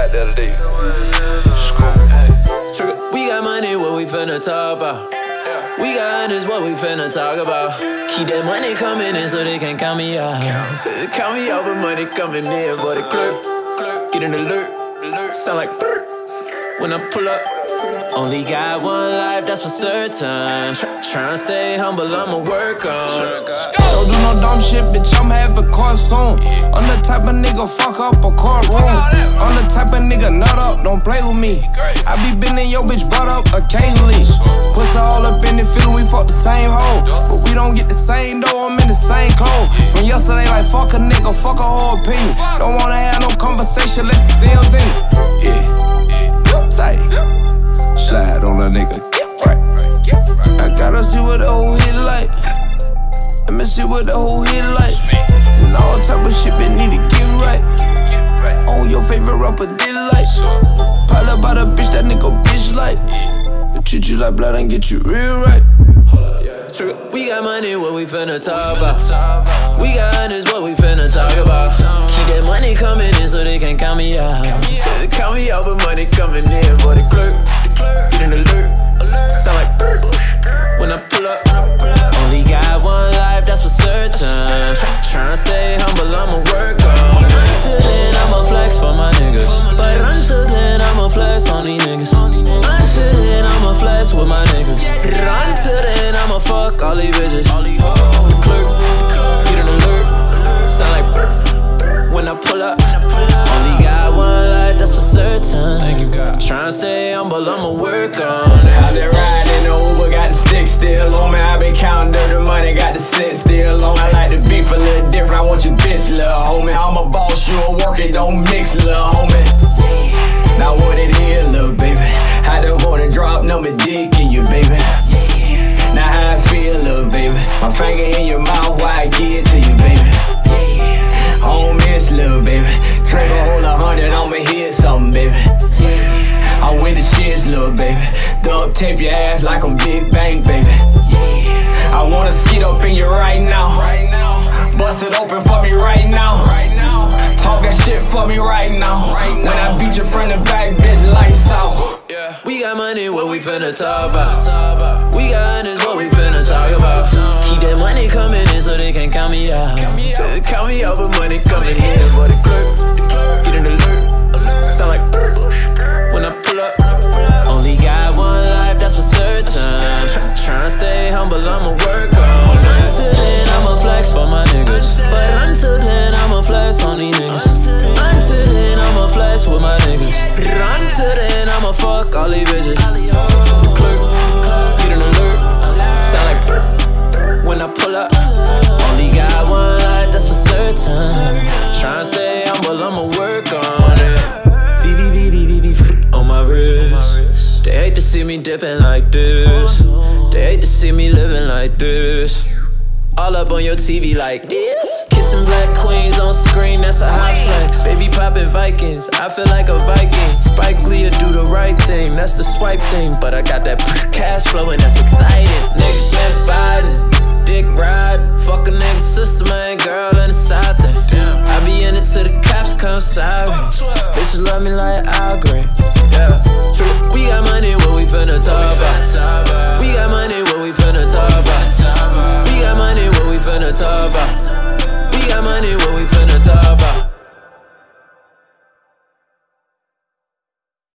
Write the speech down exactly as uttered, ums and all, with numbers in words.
got the other day. We got money, what we finna talk about. We got honest, what we finna talk about. Keep that money coming in so they can count me out. Count me out, but money coming in. But the clerk, get an alert, sound like brr when I pull up. Only got one life, that's for certain. Tryna stay humble, I'ma work on. Don't do no dumb shit, bitch, I'm having car soon. I'm the type of nigga fuck up a courtroom. I'm the type of nigga nut up, don't play with me. I be bending your bitch butt up occasionally. Pussy all up in the feeling, we fuck the same hoe. But we don't get the same dough, I'm in the same clothes. From yesterday, like fuck a nigga, fuck a whole opinion. Don't wanna have no conversation, let's see what's in it. Yeah, tight. Slide on a nigga, get right. I gotta see what the whole hit like. Let me see what the whole hit like. And all type of shit, but need to get right. On your favorite rapper did like. Pile up by the bitch, that nigga bitch like. They treat you like blood and get you real right. We got money, what we finna talk about. We got honest, what we finna talk about. Keep that money coming in so they can count me out. Count me out, but money coming in. For the clerk, get an alert, sound like brr when I pull up. Only got one life, that's for certain. Tryna stay humble, I'ma work on. Until then, I'ma flex for my niggas. But until then, I'ma flex on these niggas. Until then, I'ma flex with my niggas. Until then, I'ma fuck all these bitches. The clerk, get an alert, sound like brr when I pull up. Only got one life, that's for certain. Thank you, God. Tryna stay humble, I'ma work on it. I've been riding in the Uber, got the stick still on me. I've been counting dirty money, got the set still on. I like the beef a little different, I want your bitch, little homie. I'm a boss, you a worker, don't mix, little homie. Now what it is, little baby, I just wanna drop number dick in you, baby. Now how I feel, little baby, my finger in your mouth, why I give it to you, baby. I don't miss, little baby, drink a whole a hundred, I'ma hit something, baby. I'm with the shits, little baby. Duct tape your ass like I'm Big Bang, baby. I wanna skid up in you right now. Bust it open for me right now. Talk that shit for me right now. When I beat you from the back, bitch, lights out. We got money, what we finna talk about. We got honest, what we finna talk about. Keep that money coming in so they can count me out. Count me out, but money coming in. For the clerk, get an alert, sound like brr when I pull up. Only got one life, that's for certain. Tryna stay humble, I'ma work on. Until then, I'ma flex for my niggas. But until then, I'ma flex on these niggas. Until then, I'ma flex with my niggas. Until then, I'ma fuck all these bitches. The clerk, get an alert, sound like brr when I pull up. Only got one life, that's for certain. Tryna stay humble, I'ma work on it. V V V V V V on my wrist. They hate to see me dipping like this. They hate to see me living like this. All up on your T V like this. Kissing black queens on screen, that's a hot flex. Baby popping Vikings, I feel like a Viking. Spike Lee do the right thing, that's the swipe thing. But I got that cash flow and that's exciting. Next man Biden, dick ride. Fuck a nigga sister, man, girl in the side thing. I be in it till the cops come sirens. Bitches love me like Al Green. Yeah, we got money, what we finna